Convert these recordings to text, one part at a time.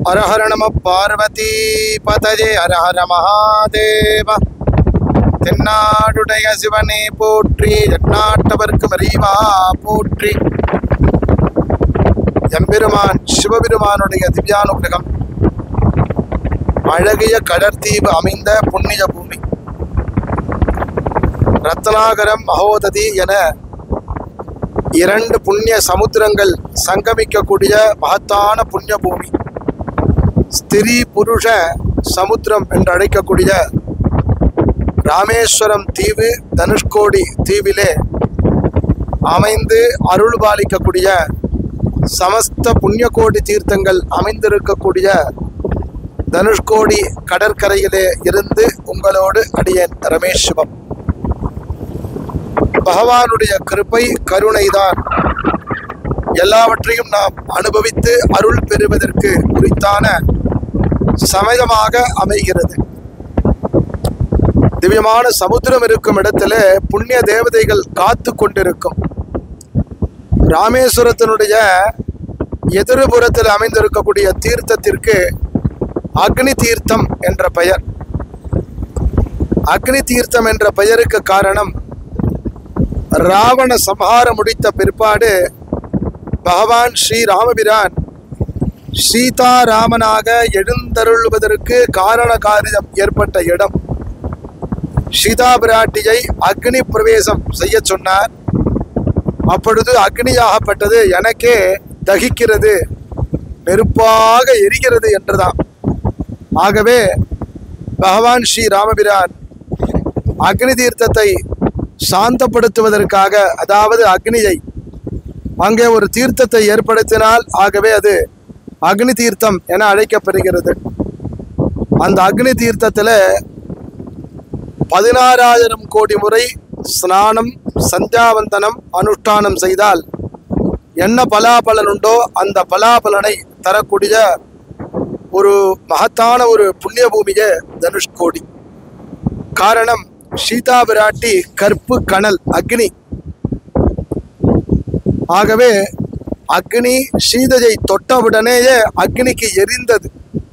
हर हर नमः पार्वती पतये हर हर महादेव தென்னாடுடைய சிவனே போற்றி எந்நாட்டவர்க்கு மறிவா போற்றி எம்பெருமான் சிவபெருமானுடைய திவ்யானுகிரகம் அழகிய கடற்தீவு அமைந்த புண்ணிய பூமி ரத்னாகரம் மகோததி என இரண்டு புண்ணிய சமுத்திரங்கள் சங்கமிக்கக்கூடிய மகத்தான புண்ணிய பூமி ஸ்திரீ புருஷ சமுத்திரம் என்று அழைக்கக்கூடிய ராமேஸ்வரம் தீவு தனுஷ்கோடி தீவிலே அமைந்து அருள் பாலிக்கக்கூடிய சமஸ்த புண்ணியகோடி தீர்த்தங்கள் அமைந்திருக்கக்கூடிய தனுஷ்கோடி கடற்கரையிலே இருந்து உங்களோடு அடியேன் ரமேஷ் சிவம். பகவானுடைய கிருபை கருணைதான் எல்லாவற்றையும் நாம் அனுபவித்து அருள் பெறுவதற்கு குறித்தான சமயமாக அமைகிறது. திவ்யமான சமுத்திரம் இருக்கும் இடத்துல புண்ணிய தேவதைகள் காத்து கொண்டிருக்கும். ராமேஸ்வரத்தினுடைய எதிர்புறத்தில் அமைந்திருக்கக்கூடிய தீர்த்தத்திற்கு அக்னி தீர்த்தம் என்ற பெயர். அக்னி தீர்த்தம் என்ற பெயருக்கு காரணம், ராவண சம்ஹாரம் முடித்த பிற்பாடு பகவான் ஸ்ரீ ராமபிரான் சீதாராமனாக எழுந்தருள்வதற்கு காரண காரியம் ஏற்பட்ட இடம். சீதா பிராட்டியை அக்னி பிரவேசம் செய்ய சொன்னார். அப்பொழுது அக்னியாகப்பட்டது எனக்கே தகிக்கிறது, நெருப்பாக எரிகிறது என்றுதான். ஆகவே பகவான் ஸ்ரீ ராமபிரான் அக்னி தீர்த்தத்தை சாந்தப்படுத்துவதற்காக, அதாவது அக்னியை அங்கே ஒரு தீர்த்தத்தை ஏற்படுத்தினால் ஆகவே அது அக்னி தீர்த்தம் என அழைக்கப்படுகிறது. அந்த அக்னி தீர்த்தத்தில் 16,000 கோடி முறை ஸ்நானம் சந்தியாவந்தனம் அனுஷ்டானம் செய்தால் என்ன பலாபலன் உண்டோ அந்த பலாபலனை தரக்கூடிய ஒரு மகத்தான ஒரு புண்ணிய பூமியே தனுஷ்கோடி. காரணம், சீதா பிராட்டி கற்பு கனல் அக்னி. ஆகவே அக்னி சீதையை தொட்டவுடனேயே அக்னிக்கு எரிந்தது.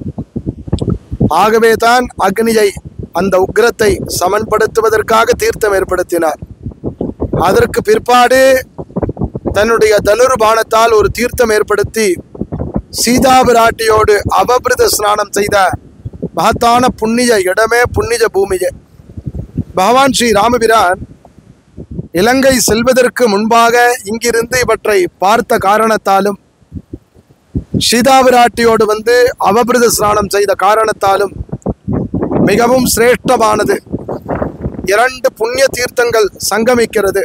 ஆகவே தான் அக்னியை, அந்த உக்ரத்தை சமன்படுத்துவதற்காக தீர்த்தம் ஏற்படுத்தினார். அதற்கு பிற்பாடு தன்னுடைய தனுர்பானத்தால் ஒரு தீர்த்தம் ஏற்படுத்தி சீதா பிராட்டியோடு அவபிருத ஸ்நானம் செய்த மகத்தான புண்ணிய இடமே புண்ணிய பூமியே. பகவான் ஸ்ரீ ராமபிரான் இலங்கை செல்வதற்கு முன்பாக இங்கிருந்து இவற்றை பார்த்த காரணத்தாலும், சீதா பிராட்டியோடு வந்து அவபிருத ஸ்நானம் செய்த காரணத்தாலும் மிகவும் சிரேஷ்டமானது. 2 புண்ணிய தீர்த்தங்கள் சங்கமிக்கிறது.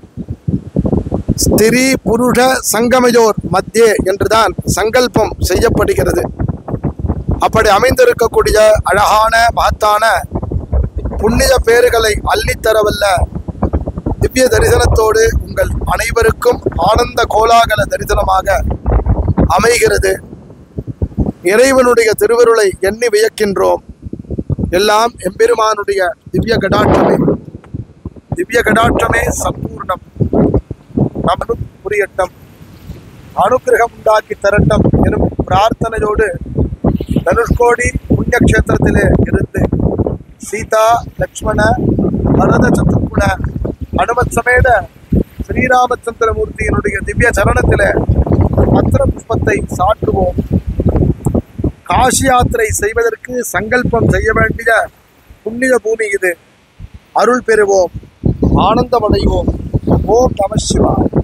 ஸ்திரீ புருஷ சங்கமயோர் மத்தியே என்றுதான் சங்கல்பம் செய்யப்படுகிறது. அப்படி அமைந்திருக்கக்கூடிய அழகான மகத்தான புண்ணிய பேறுகளை அள்ளித்தரவல்ல திவ்ய தரிசனத்தோடு உங்கள் அனைவருக்கும் ஆனந்த கோலாகல தரிசனமாக அமைகிறது. இறைவனுடைய திருவருளை எண்ணி வியக்கின்றோம். எல்லாம் எம்பெருமானுடைய திவ்ய கடாட்சமே. திவ்ய கடாட்சமே சம்பூர்ணம். நமது புரியட்டம், அனுக்கிரகம் உண்டாக்கி தரட்டம் எனும் பிரார்த்தனையோடு தனுஷ்கோடி புண்ணியக்ஷேத்திரத்திலே இருந்து சீதா லக்ஷ்மண பரத சத்ருகுண அனுமத் சமேத ஸ்ரீராமச்சந்திரமூர்த்தியினுடைய திவ்ய சரணத்திலே பத்திர புஷ்பத்தை சாற்றுவோம். காசி யாத்திரை செய்வதற்கு சங்கல்பம் செய்ய வேண்டிய புண்ணிய பூமி இது. அருள் பெறுவோம், ஆனந்தமடைவோம். ஓம் நம சிவாய.